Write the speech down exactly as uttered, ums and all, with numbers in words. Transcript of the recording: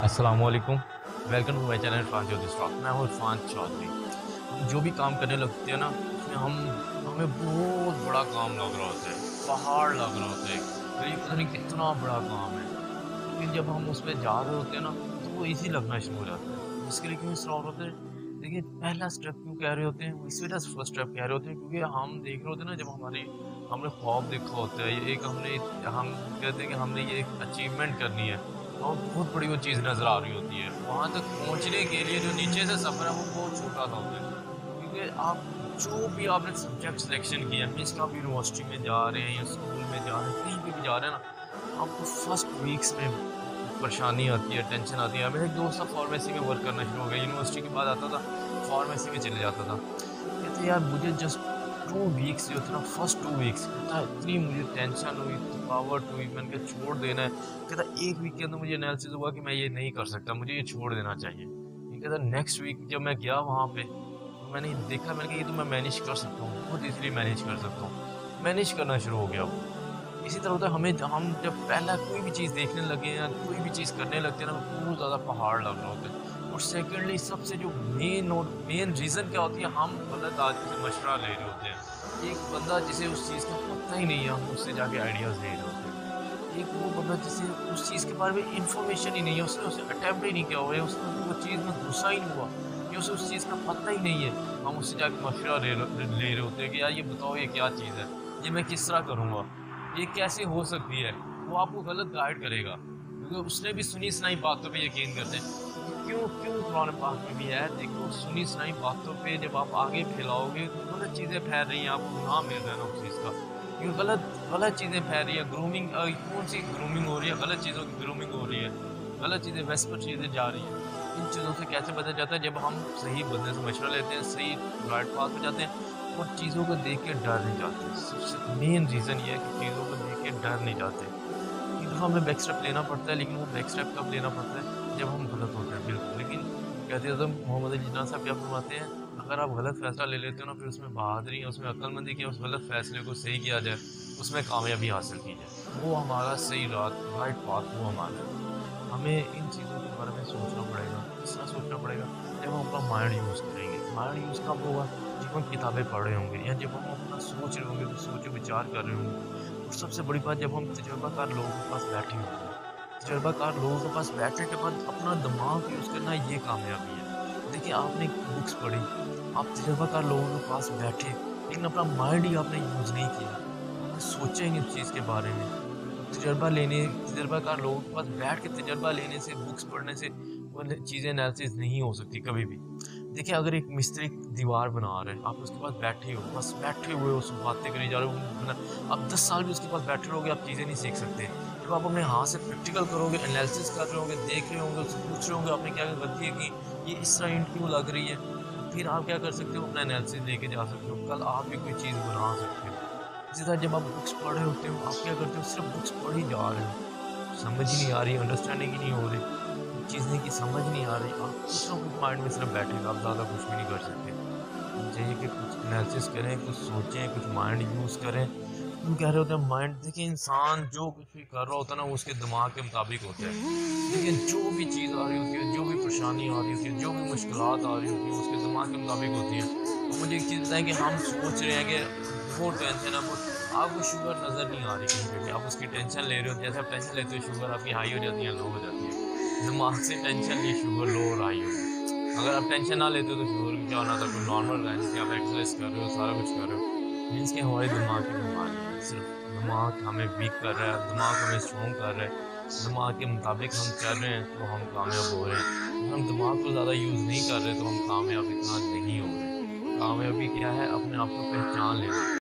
अस्सलाम वालेकुम। Welcome to my channel Irfan Chaudhary stock. मैं हूँ इरफान चौधरी। हम जो भी काम करने लगते हैं ना, उसमें हम हमें बहुत बड़ा काम लग रहा होता है, पहाड़ लग रहा होता है, तो ये पता नहीं कितना बड़ा काम है। लेकिन जब हम उसमें जा रहे होते हैं ना, तो वो ईज़ी लगना शुरू हो जाता है। इसके लिए क्यों इस रहा होता है? देखिए, पहला स्टेप क्यों कह रहे होते हैं, वो इसी वजह से फर्स्ट स्टेप कह रहे होते हैं, क्योंकि हम देख रहे होते हैं ना, जब हमारी हमने ख्वाब देखा होता है, ये एक हमने हम कहते हैं कि हमने ये एक अचीवमेंट करनी है, और बहुत बड़ी वो चीज़ नज़र आ रही होती है। वहाँ तक पहुँचने के लिए जो नीचे से सफ़र है वो बहुत छोटा सा होता है, क्योंकि आप जो भी आपने सब्जेक्ट सिलेक्शन किया है, मीन्स कि आप यूनिवर्सिटी में जा रहे हैं या स्कूल में जा रहे हैं, कहीं पे भी जा रहे हैं ना, आपको फर्स्ट वीक्स में परेशानी आती है, टेंशन आती है। मेरा एक दोस्त था, फार्मेसी में वर्क करना शुरू हो गया, यूनिवर्सिटी के बाद आता था, फार्मेसी में चले जाता था। कहते यार मुझे जस्ट टू वीक्स जो थे ना, फर्स्ट टू वीक्स, कहता इतनी मुझे टेंशन हुई, थकावट हुई, मैंने कहा छोड़ देना है। कहता एक वीक के अंदर मुझे एनालिसिस हुआ कि मैं ये नहीं कर सकता, मुझे ये छोड़ देना चाहिए। ये कहता नेक्स्ट वीक जब मैं गया वहाँ पे, तो मैंने देखा, मैंने कहा ये तो मैं मैनेज कर सकता हूँ, बहुत ईजिली मैनेज कर सकता हूँ। मैनेज करना शुरू हो गया वो। इसी तरह होता है हमें, हम जब पहला कोई भी चीज़ देखने लगे या कोई भी चीज़ करने लगते हैं ना, बहुत ज़्यादा पहाड़ लग रहा होता है। और सेकेंडली सबसे जो मेन और मेन रीज़न क्या होती है, हम गलत आदमी से मशवरा ले रहे होते हैं। एक बंदा जिसे उस चीज़ का पता ही नहीं है, हम उससे जाके आइडियाज़ ले रहे होते हैं। एक वो बंदा जिसे उस चीज़ के बारे में इंफॉर्मेशन ही नहीं है, उसने उसे अटैम्प्ट ही नहीं किया हुआ है, उसने वो चीज़ में घुसा ही नहीं हुआ, या उसे उस चीज़ का पता ही नहीं है, हम उससे जाके मशवरा ले ले रहे होते हैं कि यार ये बताओ ये क्या चीज़ है, ये मैं किस तरह करूँगा, ये कैसे हो सकती है। वो आपको गलत गाइड करेगा, क्योंकि उसने भी सुनी सुनाई बातों पे यकीन करते हैं। क्यों क्यों कुरान पाक में भी है, देखो सुनी सुनाई बातों पे जब आप आगे फैलाओगे तो गलत चीज़ें फैल रही हैं, आपको गुनाह मिल रहा है ना उस चीज़ का, क्योंकि गलत गलत चीज़ें फैल रही है। ग्रूमिंग, कौन सी ग्रूमिंग हो रही है? गलत चीज़ों की ग्रूमिंग हो रही है, गलत चीज़ें वेस्ट पर चीज़ें जा रही हैं। इन चीज़ों से कैसे बचा जाता है? जब हम सही बंदे से मशवरा लेते हैं, सही राइट पाथ पे जाते हैं, और चीज़ों को देख के डर नहीं जाते। सबसे मेन रीज़न ये है कि चीज़ों को देख के डर नहीं जाते। एक दफ़ा हमें बैक स्टेप लेना पड़ता है, लेकिन वो बैक स्टेप कब लेना पड़ता है? जब हम गलत होते हैं, बिल्कुल। लेकिन कहते हैं मोहम्मद अली जिन्ना साहब क्या फरमाते हैं, अगर आप गलत फैसला ले लेते हो ना, फिर उसमें बहादुरी है, उसमें अक्लमंदी की, उस गलत फैसले को सही किया जाए, उसमें कामयाबी हासिल की जाए, वो हमारा सही रात राइट पाथ वो हमारा है। हमें इन चीज़ों के बारे में सोचना पड़ेगा। किस तरह सोचना पड़ेगा? जब हम अपना माइंड यूज़ करेंगे। माइंड यूज़ कब होगा? जब हम किताबें पढ़ रहे होंगे, या जब हम अपना सोच रहे होंगे, कुछ सोच विचार कर रहे होंगे। और सबसे बड़ी बात, जब हम तजुर्बाकार लोगों के पास बैठे होंगे। तजुर्बाकार लोगों के पास बैठने के बाद अपना दिमाग यूज़ करना, ये कामयाबी है। देखिए, आपने बुक्स पढ़ी, आप तजुर्बाकार लोगों के पास बैठे, लेकिन अपना माइंड ही आपने यूज़ नहीं किया। आपने सोचा ही नहीं उस चीज़ के बारे में। तजर्बा लेने तजर्बाकार लोगों के पास बैठ के तजर्बा लेने से, बुक्स पढ़ने से वो चीज़ें एनालिसिस नहीं हो सकती कभी भी। देखिए, अगर एक मिस्त्री दीवार बना रहा है, आप उसके पास बैठे हो, बस बैठे हुए हो, उस बातें करी जा रहे हो, आप दस साल भी उसके पास बैठे रहोगे, आप चीज़ें नहीं सीख सकते। जब आप अपने हाथ से प्रैक्टिकल करोगे, एनालिसिस कर रहे होंगे, देख रहे होंगे, उससे पूछ रहे होंगे आपने क्या गलती है कि ये इस तरह इंट क्यों लग रही है, फिर आप क्या कर सकते हो? अपना एनालिसिस लेके जा सकते हो, कल आप भी कोई चीज़ बना सकते हो। इसी तरह जब आप बुक्स पढ़ रहे होते हो, आप क्या करते हो? सिर्फ बुक्स पढ़ ही जा रहे हो, समझ ही नहीं आ रही, अंडरस्टैंडिंग ही नहीं हो रही, चीज़ें की समझ नहीं आ रही, आप कुछ ना कुछ माइंड में सिर्फ बैठेगा, आप ज़्यादा कुछ भी नहीं कर सकते। चाहिए कि कुछ एनालिसिस करें, कुछ सोचें, कुछ माइंड यूज़ करें। हम कह रहे होते हैं माइंड, देखिए इंसान जो कुछ भी कर रहा होता है ना, वो उसके दिमाग के मुताबिक होता है। लेकिन जो भी चीज़ आ रही होती है, जो भी परेशानी आ रही होती है, जो भी मुश्किलात आ रही होती है, उसके दिमाग के मुताबिक होती है। तो मुझे एक चीज़ बताएं कि हम सोच रहे हैं कि बहुत टेंशन है, बहुत आपको शुगर नज़र नहीं आ रही कहीं पे भी, आप उसकी टेंशन ले रहे हो। जैसे आप टेंशन लेते हो, शुगर आपकी हाई हो जाती है, लो हो जाती है। दिमाग से टेंशन ली, शुगर लो और हाई होगी। अगर आप टेंशन ना लेते हो तो शुगर की क्या होना था, कोई नॉर्मल रहने से, आप एक्सरसाइज कर रहे हो, सारा कुछ कर रहे हो। मीन्स कि हमारे दिमाग की बीमारी है, सिर्फ दिमाग हमें वीक कर रहा है, दिमाग हमें स्ट्रॉन्ग कर रहा है, दिमाग के मुताबिक हम चल रहे हैं तो हम कामयाब हो रहे हैं। अगर हम दिमाग को ज़्यादा यूज़ नहीं कर रहे तो हम कामयाब इतना नहीं हो रहे। कामयाबी क्या है? अपने आप को पहचान लेना।